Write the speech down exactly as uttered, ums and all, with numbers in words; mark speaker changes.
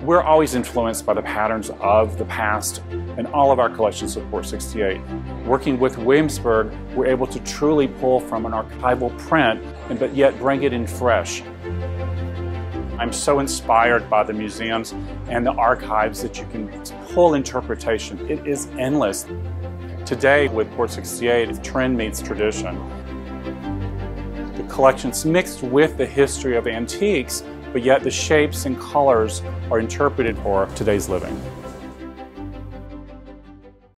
Speaker 1: We're always influenced by the patterns of the past, and all of our collections support sixty-eight. Working with Williamsburg, we're able to truly pull from an archival print, and but yet bring it in fresh. I'm so inspired by the museums and the archives that you can pull interpretation. It is endless. Today with Port sixty-eight, trend meets tradition. The collection's mixed with the history of antiques, but yet the shapes and colors are interpreted for today's living.